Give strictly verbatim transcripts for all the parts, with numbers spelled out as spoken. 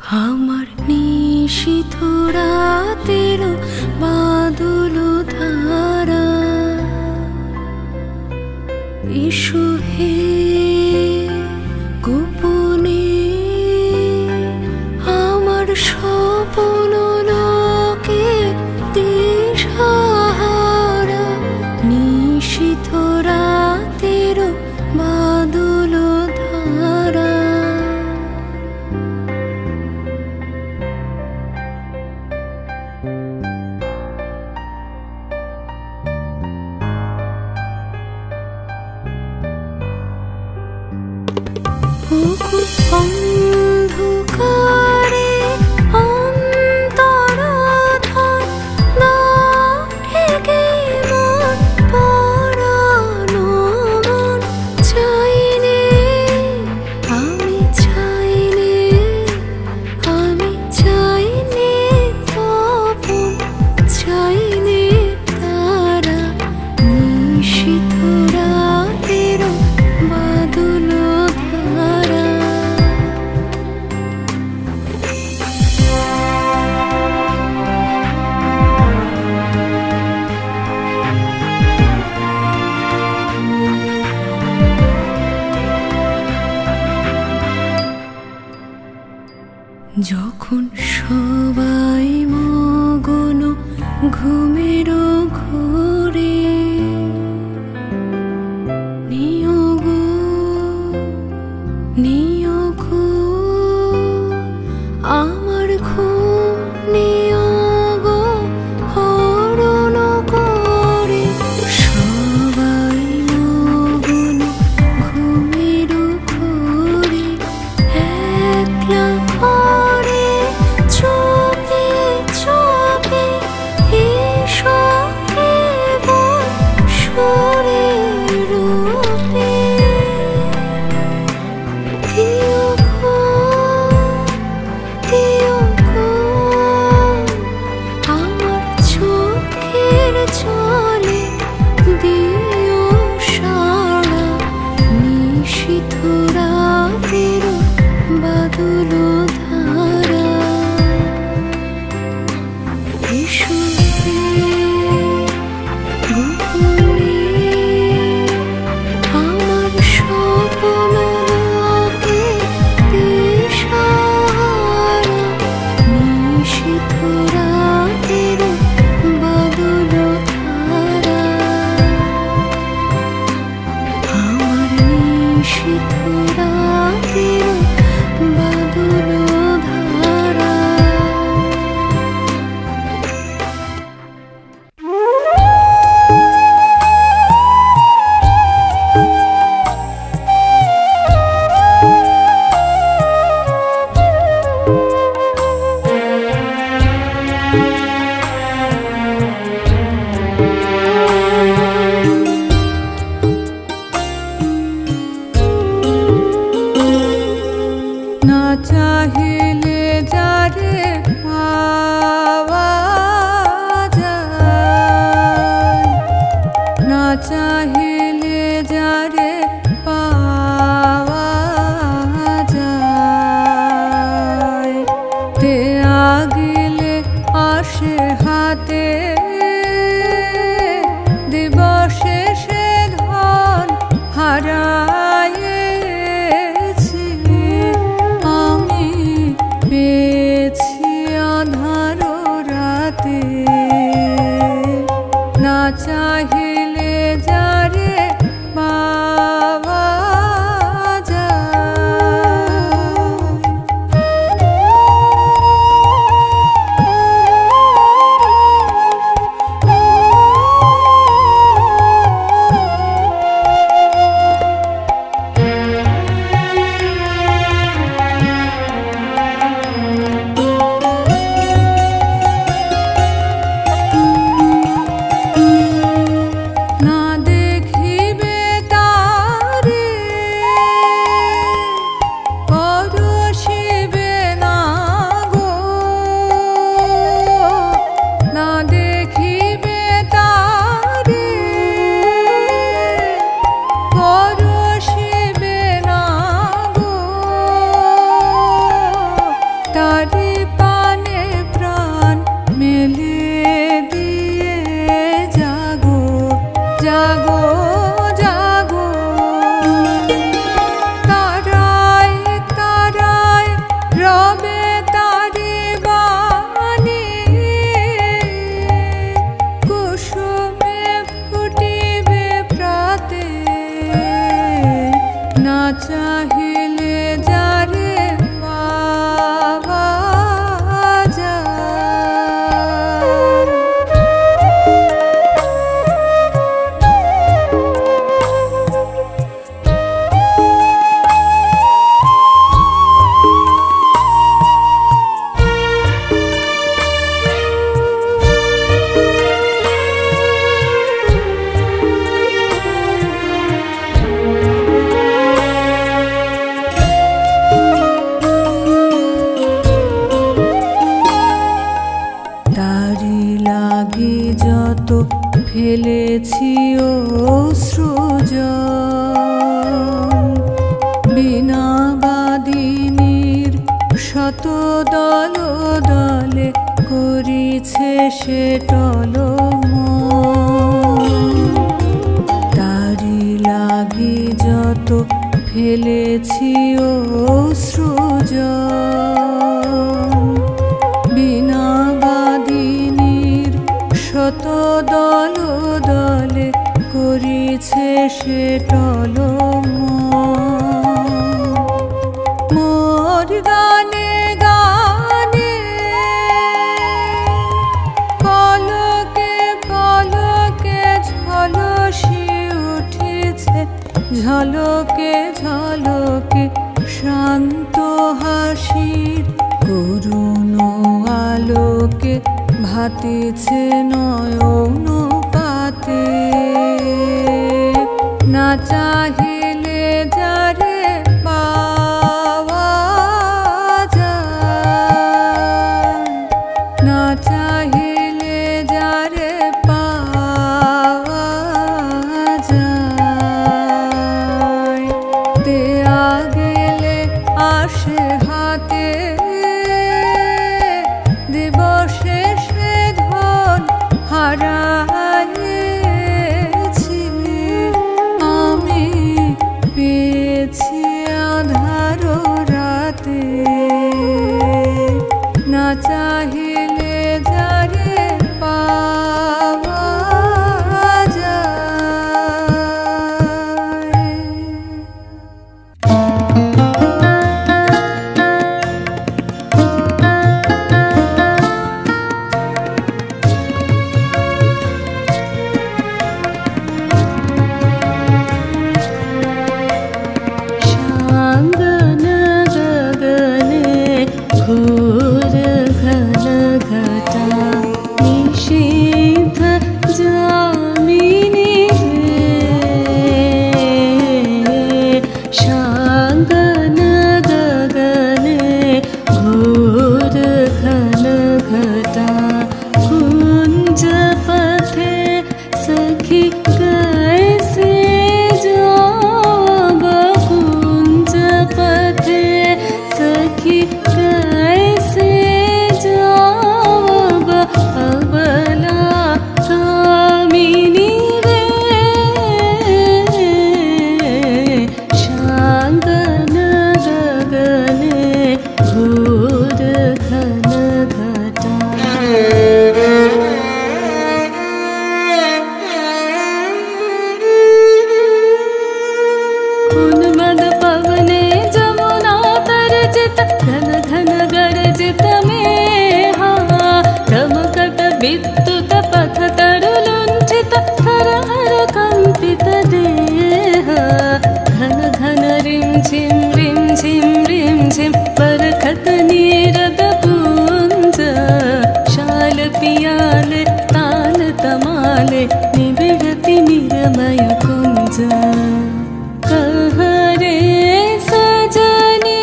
আমার নিশীথ রাতের বাদল ধারা, এসো হে গোপনে আমার স্বপ্ন লোকে দিশাহারা। নিশীথ রাতের বাদল ধারা, অন্ধকারে অন্তরাধার না ঢেকে মন পরানো মন চাইনে, আমি চাইনে, আমি চাইনে তপন চাইনে তারা। নিশীথ রাতের বাদল ধারা, যখন সবাই মগন ঘুমের ঘোরে, নিও গো নিও গো আমার ঘুম, নিও গো হরণ করে। সবাই মগন ঘুমের ঘোরে, একলা ঘরে চোখে চোখে এসো হে চাহিলে যারে পাওয়া যায়। তারি লাগি যত ফেলেছি অশ্রুজল, বিনা বাদিনীর শত দল দলে করিছে সে টলমল। তারি লাগি যত ফেলেছি অশ্রুজল, বিনা বাদিনীর শত দল দলে করিছে সে টলমল। মোর গানে গানে পলকে পলকে ঝলসি উঠিছে, ঝলকে ঝলকে শান্ত হাসির করুণ আলোকে ভাতিছে নয়ন পাতে। না চাহিলে যারে পাওয়া যায়, না চাহিলে যারে পাওয়া যায়। দেয়া গেলে আসে হাতে, দিবসে সে ধন হারাইছি আমি, পেয়েছি আধার রাতে। না চাহিলে যারে পাওয়া যায়। ঘোর ঘন ঘটা নিষিদ্ধ যামিনী রে, শাঙ্গন গগনে ঘোর ঘন ঘটা কুঞ্জ পথে সখী कैसे जाब, कुंज पथे सखी कैसे जाब, अबला कामिनी रे, शांगन गगने घोर घन घटा। उन्मद पवने जमुना तरजित, घन घन गरजित मेहा, रमकट विद्युत पथ तरुलुंठित, थर हर कंपित देह। घन घन रिं झिं रिं झिं रिं झिं बरखत नीरद पुंज, शाल पियाल ताल तमाले निबिड़ति निरमय कुंज। कहरे सजनी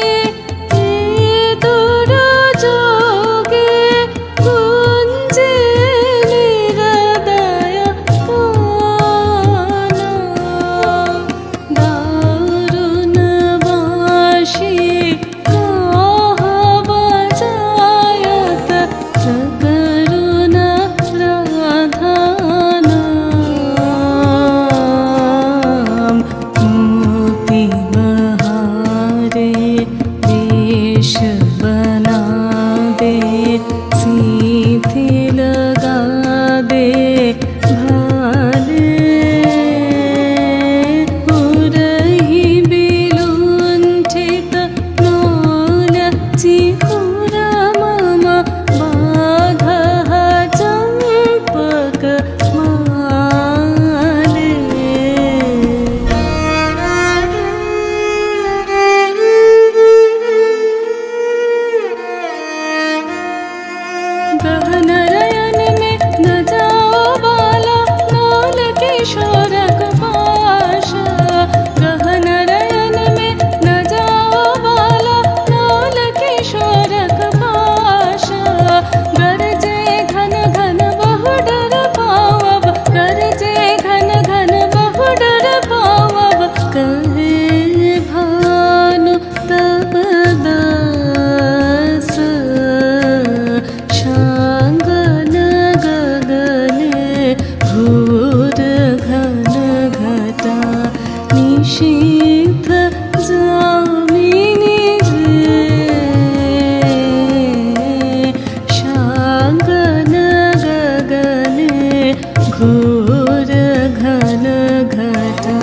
दूर जोगे कुंजे निरदय काना, दारुण बाशी कहा बजायत सकरुण राधाना। घोर घन घटा।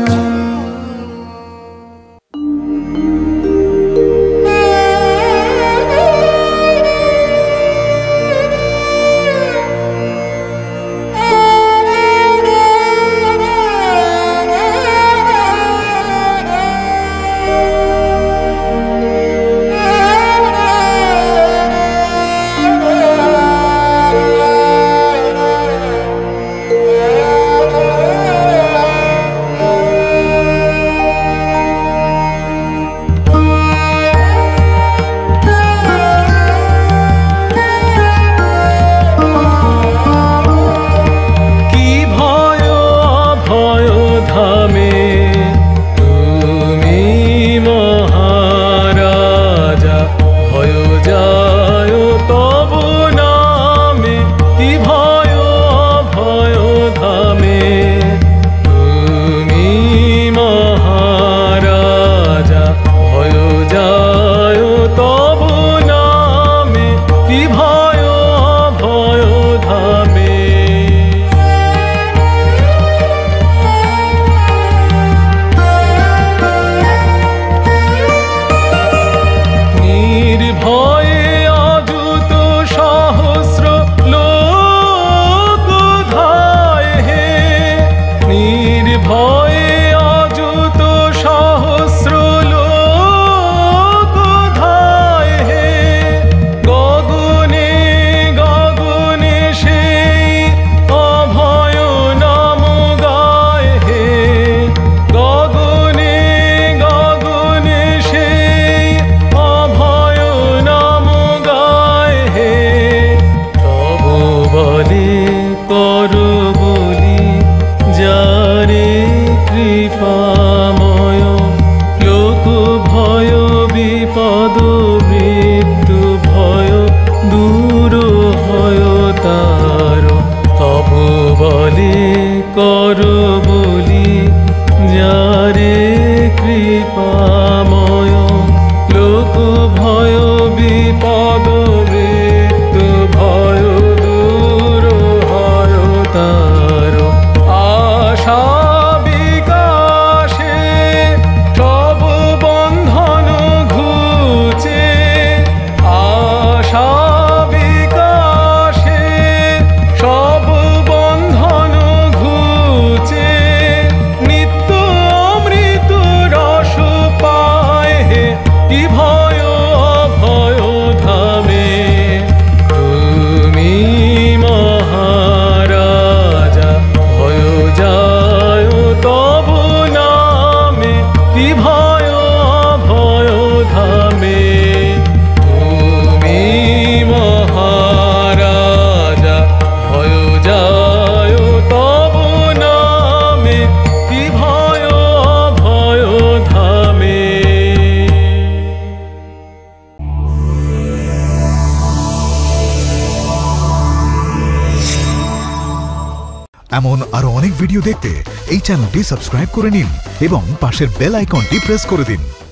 এমন আরো অনেক ভিডিও দেখতে এই চ্যানেলটি সাবস্ক্রাইব করে নিন এবং পাশের বেল আইকনটি প্রেস করে দিন।